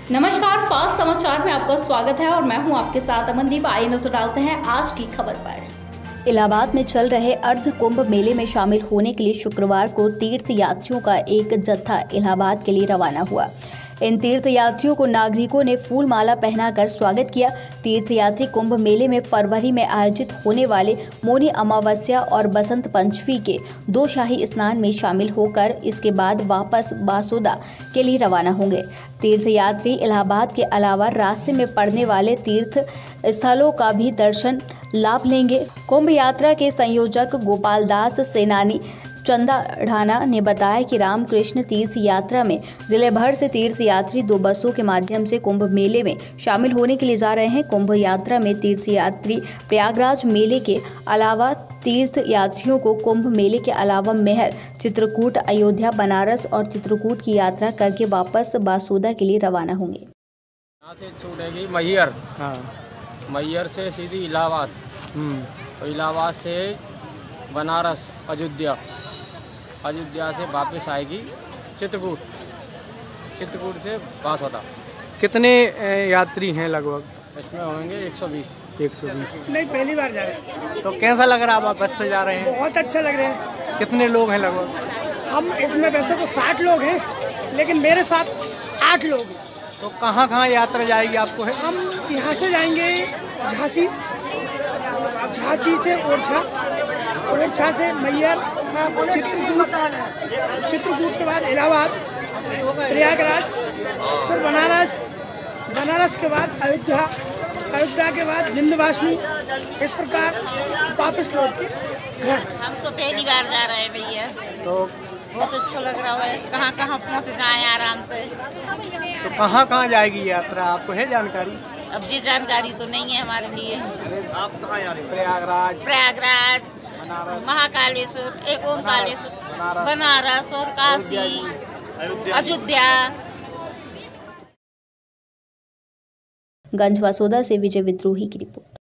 नमस्कार, फास्ट समाचार में आपका स्वागत है और मैं हूं आपके साथ अमनदीप। आइए नजर डालते हैं आज की खबर पर। इलाहाबाद में चल रहे अर्ध कुंभ मेले में शामिल होने के लिए शुक्रवार को तीर्थ यात्रियों का एक जत्था इलाहाबाद के लिए रवाना हुआ। इन तीर्थ यात्रियों को नागरिकों ने फूल माला पहनाकर स्वागत किया। तीर्थ यात्री कुंभ मेले में फरवरी में आयोजित होने वाले मौनी अमावस्या और बसंत पंचमी के 2 शाही स्नान में शामिल होकर इसके बाद वापस बासोदा के लिए रवाना होंगे। तीर्थ यात्री इलाहाबाद के अलावा रास्ते में पड़ने वाले तीर्थ स्थलों का भी दर्शन लाभ लेंगे। कुंभ यात्रा के संयोजक गोपाल दास सेनानी चंदाढ़ाना ने बताया कि रामकृष्ण तीर्थ यात्रा में जिले भर से तीर्थ यात्री 2 बसों के माध्यम से कुंभ मेले में शामिल होने के लिए जा रहे हैं। कुंभ यात्रा में तीर्थ यात्री प्रयागराज मेले के अलावा तीर्थ यात्रियों को कुंभ मेले के अलावा मेहर, चित्रकूट, अयोध्या, बनारस और चित्रकूट की यात्रा करके वापस बासोदा के लिए रवाना होंगे। यहाँ से छूटेगी मैहर, मैहर से सीधी इलाहाबाद, और इलाहाबाद से बनारस, अयोध्या से वापस आएगी चित्रकूट, चित्रकूट से बासोदा। कितने यात्री हैं लगभग? इसमें होंगे 120। नहीं, पहली बार जा रहे हैं। तो कैसा लग रहा है? आप बस से जा रहे हैं? बहुत अच्छा लग रहा है। कितने लोग हैं लगभग? हम इसमें वैसे तो 60 लोग हैं, लेकिन मेरे साथ 8 लोग हैं। तो कहाँ यात्रा जाएगी आपको? है हम यहाँ से जाएंगे झांसी, झांसी से ओरछा, ओरछा से मैहर, चित्रकूट के बाद इलाहाबाद, प्रयागराज, फिर बनारस के बाद अयोध्या, अयोध्या के बाद विंध्यवासिनी। इस प्रकार वापस लौट के घर। हम तो पहली बार जा रहे हैं भैया, तो बहुत अच्छा लग रहा है। कहाँ पहुँच जाए आराम से। तो कहाँ जाएगी यात्रा? आपको है जानकारी? अब ये जानकारी तो नहीं है हमारे लिए। आप कहाँ जा रहे हैं? प्रयागराज, महाकालेश्वर, एक ओमकारेश्वर, बनारस और काशी, अयोध्या। गंज बासोदा से विजय विद्रोही की रिपोर्ट।